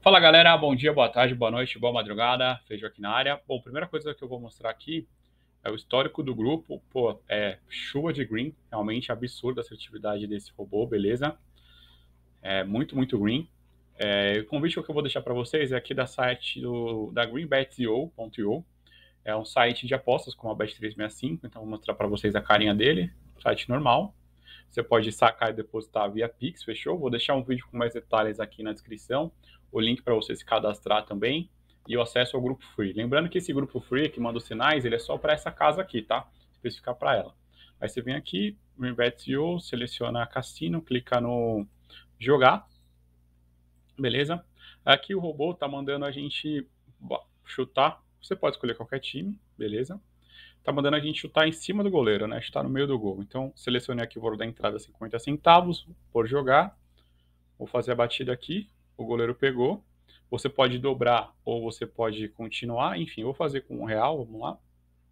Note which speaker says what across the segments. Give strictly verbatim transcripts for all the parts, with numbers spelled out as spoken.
Speaker 1: Fala galera, bom dia, boa tarde, boa noite, boa madrugada, Feijão aqui na área. Bom, primeira coisa que eu vou mostrar aqui é o histórico do grupo. Pô, é chuva de green, realmente absurda a assertividade desse robô, beleza? É muito, muito green. É, o convite que eu vou deixar para vocês é aqui da site do, da greenbet ponto i o. É um site de apostas como a bet trezentos e sessenta e cinco, então vou mostrar para vocês a carinha dele, site normal. Você pode sacar e depositar via Pix, fechou? Vou deixar um vídeo com mais detalhes aqui na descrição, o link para você se cadastrar também e o acesso ao grupo free. Lembrando que esse grupo free que manda os sinais, ele é só para essa casa aqui, tá? Especificar para ela. Aí você vem aqui, no Investio, seleciona Cassino, clica no jogar, beleza? Aqui o robô tá mandando a gente chutar. Você pode escolher qualquer time, beleza? Tá mandando a gente chutar em cima do goleiro, né? Chutar no meio do gol. Então, selecione aqui o valor da entrada cinquenta centavos por jogar. Vou fazer a batida aqui. O goleiro pegou. Você pode dobrar ou você pode continuar. Enfim, vou fazer com um real. Vamos lá.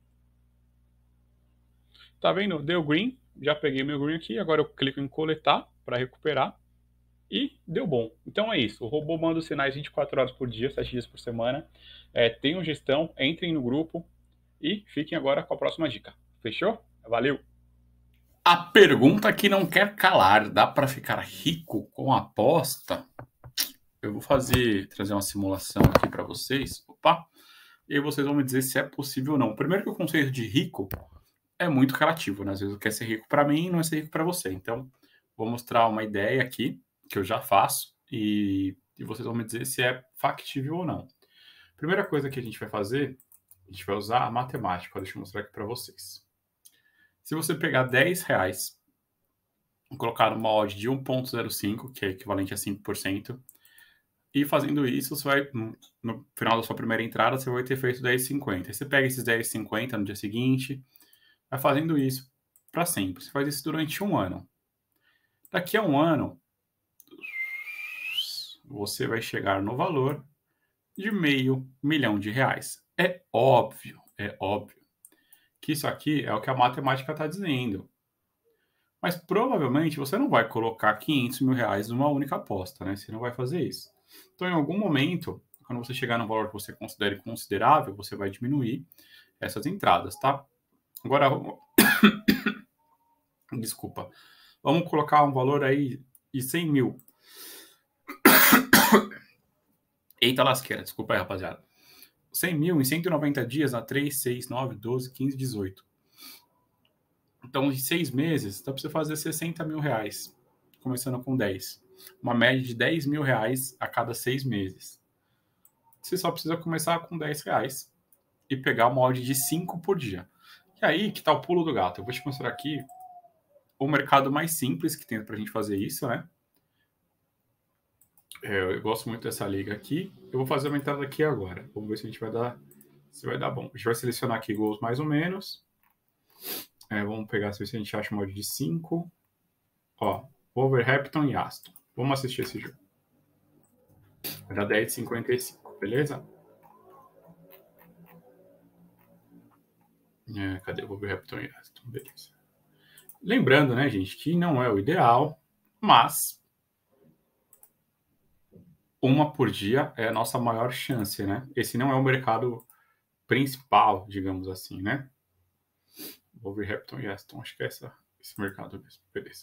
Speaker 1: Tá vendo? Deu green. Já peguei meu green aqui. Agora eu clico em coletar para recuperar. E deu bom. Então é isso. O robô manda os sinais vinte e quatro horas por dia, sete dias por semana. É, tenham gestão, entrem no grupo e fiquem agora com a próxima dica. Fechou? Valeu!
Speaker 2: A pergunta que não quer calar: dá para ficar rico com aposta? Eu vou fazer, trazer uma simulação aqui para vocês. Opa! E aí vocês vão me dizer se é possível ou não. Primeiro que o conceito de rico é muito relativo, né? Às vezes quer ser rico para mim e não é ser rico para você. Então, vou mostrar uma ideia aqui que eu já faço e, e vocês vão me dizer se é factível ou não. Primeira coisa que a gente vai fazer, a gente vai usar a matemática. Deixa eu mostrar aqui para vocês. Se você pegar dez reais e colocar uma odd de um ponto zero cinco, que é equivalente a cinco por cento, e fazendo isso, você vai, no final da sua primeira entrada, você vai ter feito dez vírgula cinquenta. Você pega esses dez vírgula cinquenta no dia seguinte, vai fazendo isso para sempre. Você faz isso durante um ano. Daqui a um ano, você vai chegar no valor de meio milhão de reais. É óbvio, é óbvio que isso aqui é o que a matemática está dizendo. Mas provavelmente você não vai colocar quinhentos mil reais numa única aposta, né? Você não vai fazer isso. Então, em algum momento, quando você chegar no valor que você considere considerável, você vai diminuir essas entradas, tá? Agora, desculpa, vamos colocar um valor aí de cem mil. Eita lasqueira, desculpa aí, rapaziada. cem mil em cento e noventa dias a três, seis, nove, doze, quinze, dezoito. Então, em seis meses, dá para você fazer sessenta mil reais, começando com dez. Uma média de dez mil reais a cada seis meses. Você só precisa começar com dez reais e pegar uma odd de cinco por dia. E aí que tá o pulo do gato. Eu vou te mostrar aqui o mercado mais simples que tem pra gente fazer isso, né? É, eu gosto muito dessa liga aqui. Eu vou fazer uma entrada aqui agora. Vamos ver se a gente vai dar, se vai dar bom. A gente vai selecionar aqui gols mais ou menos. É, vamos pegar, se a gente acha uma odd de cinco. Ó, Wolverhampton e Aston. Vamos assistir esse jogo. Vai dar dez vírgula cinquenta e cinco, beleza? É, cadê o Wolverhampton e Aston? Beleza. Lembrando, né, gente, que não é o ideal, mas uma por dia é a nossa maior chance, né? Esse não é o mercado principal, digamos assim, né? Wolverhampton e Aston, acho que é essa, esse mercado mesmo. Beleza.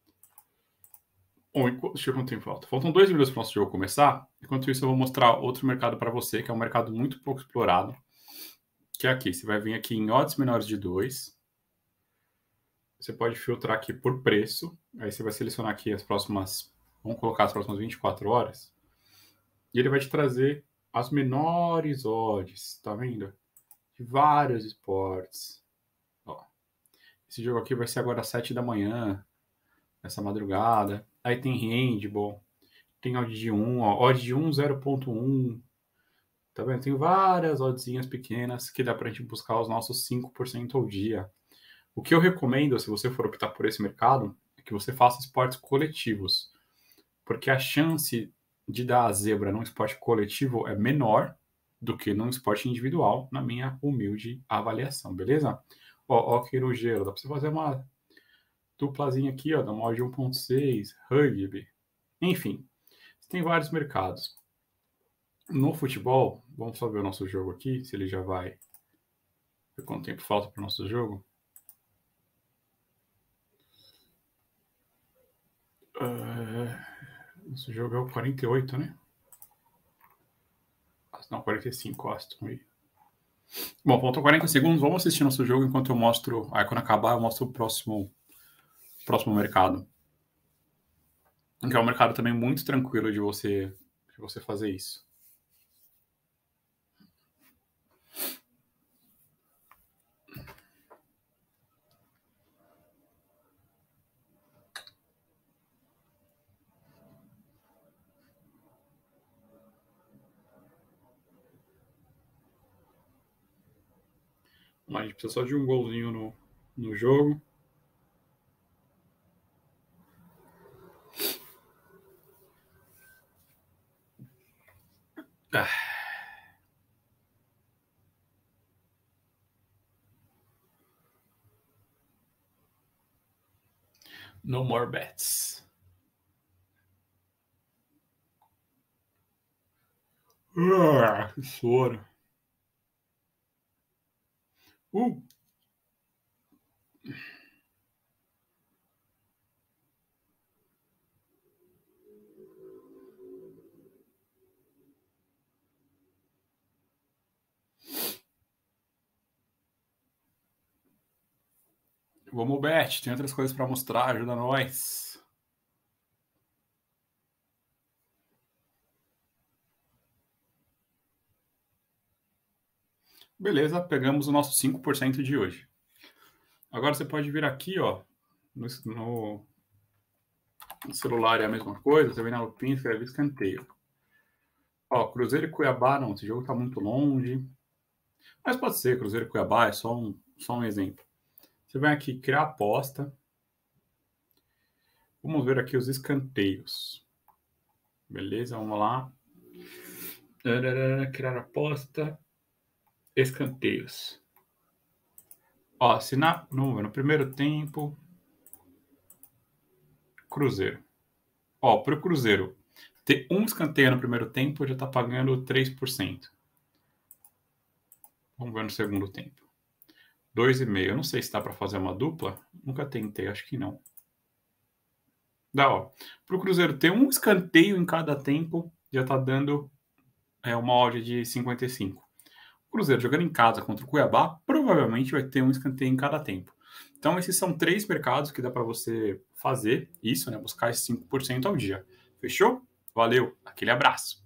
Speaker 2: Bom, enquanto, deixa eu ver quanto tempo falta. Faltam dois minutos para o nosso jogo começar. Enquanto isso, eu vou mostrar outro mercado para você, que é um mercado muito pouco explorado, que é aqui. Você vai vir aqui em odds menores de dois. Você pode filtrar aqui por preço. Aí você vai selecionar aqui as próximas... Vamos colocar as próximas vinte e quatro horas. E ele vai te trazer as menores odds, tá vendo? De vários esportes. Ó, esse jogo aqui vai ser agora às sete da manhã, nessa madrugada. Aí tem handball, tem odd de um, ó, odd de um, zero ponto um. Tá vendo? Tem várias oddzinhas pequenas que dá pra gente buscar os nossos cinco por cento ao dia. O que eu recomendo, se você for optar por esse mercado, é que você faça esportes coletivos. Porque a chance de dar a zebra num esporte coletivo é menor do que num esporte individual, na minha humilde avaliação, beleza? Ó, ó aqui no gelo, dá pra você fazer uma duplazinha aqui, ó, da mod um ponto seis, rugby, enfim, tem vários mercados. No futebol, vamos só ver o nosso jogo aqui, se ele já vai... Quanto tempo falta para o nosso jogo? Uh, nosso jogo é o quarenta e oito, né? Não, quarenta e cinco, Aston aí. Bom, faltam quarenta segundos. Vamos assistir nosso jogo enquanto eu mostro... Aí quando acabar, eu mostro o próximo, próximo mercado. Que é um mercado também muito tranquilo de você, de você fazer isso. A gente precisa só de um golzinho no, no jogo. Ah. No more bets. Ah, que sono. Uh. Vamos, Bet. Tem outras coisas para mostrar. Ajuda nós. Beleza, pegamos o nosso cinco por cento de hoje. Agora você pode vir aqui, ó, no, no, no celular é a mesma coisa, você vem na lupinha e escreve escanteio. Ó, Cruzeiro e Cuiabá, não, esse jogo tá muito longe. Mas pode ser, Cruzeiro e Cuiabá, é só um, só um exemplo. Você vem aqui, criar aposta. Vamos ver aqui os escanteios. Beleza, vamos lá. Criar aposta. Escanteios. Ó, se na, no, no primeiro tempo... Cruzeiro. Ó, pro Cruzeiro ter um escanteio no primeiro tempo já tá pagando três por cento. Vamos ver no segundo tempo. dois vírgula cinco. Eu não sei se dá para fazer uma dupla. Nunca tentei, acho que não. Dá, ó. Pro Cruzeiro ter um escanteio em cada tempo já tá dando é, uma odd de cinquenta e cinco. O Cruzeiro jogando em casa contra o Cuiabá provavelmente vai ter um escanteio em cada tempo. Então esses são três mercados que dá para você fazer isso, né? Buscar esses cinco por cento ao dia. Fechou? Valeu, aquele abraço.